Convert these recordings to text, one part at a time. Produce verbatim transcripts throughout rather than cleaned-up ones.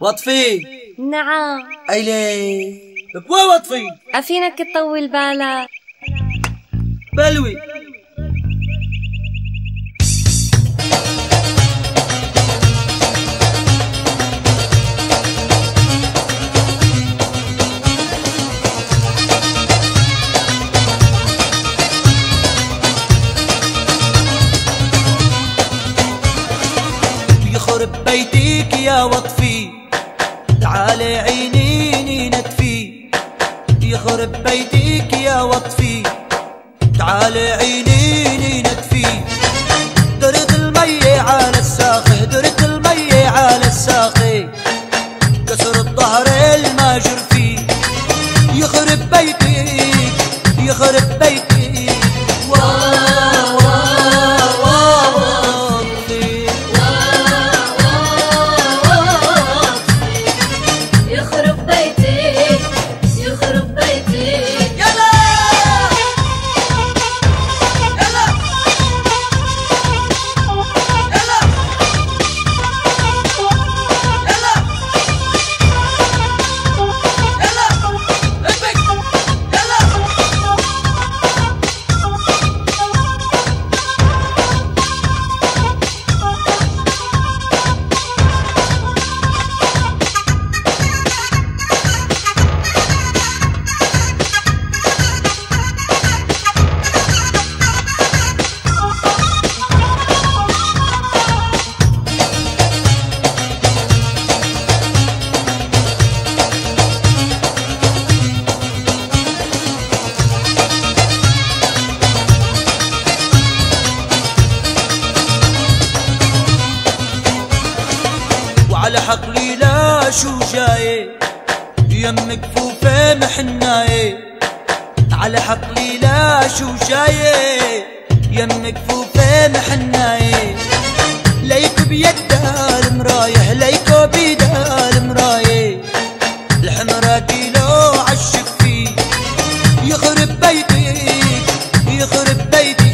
وطفي. نعم. ايلي بوا وطفي. أفينك تطول بالك. بلوي. يخرب بيتك يا وطفي، تعالي عينيني نتفي. يخرب بيتك يا وطفي، تعالي عينيني نتفي. درت المي على الساقي، درت المي على الساقي، كسر الظهر الماجر فيه. يخرب بيتك يخرب بيتك على حقلي لا شو جاي، يم كفوفه محناي. على حقلي لا شو جاي، يم كفوفه محناي. ليك بيده المرايه، ليك بيده المرايه، الحمرا كيلو عالشك فيه. يخرب بيتك يخرب بيتك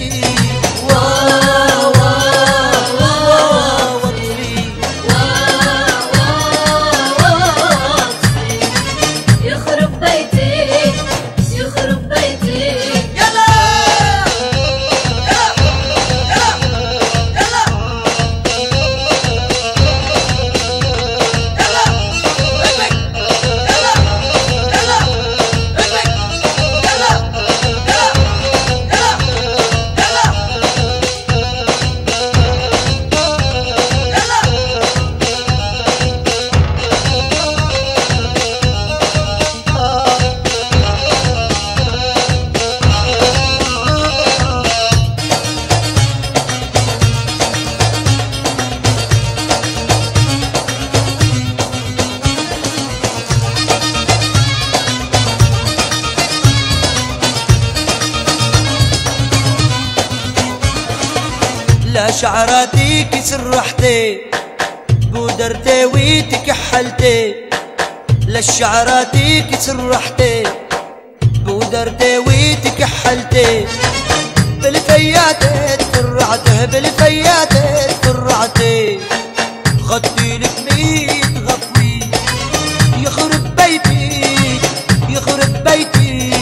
لا شعراتك سرحتي، بودرتي وتكحلتي. لا شعراتك سرحتي، بودرتي وتكحلتي. بالفيات تفرعته بالفيات تفرعتي، خدتي لك ميت غطوي. يخرب بيتك يخرب بيتك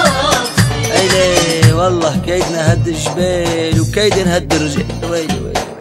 والله كيدنا هد الجبال وكيد نهد الرجال. ويلي ويلي.